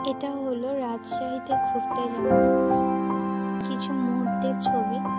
এটা হলো রাজশাহীতে ঘুরতে যাওয়া কিছু মুহূর্তের ছবি।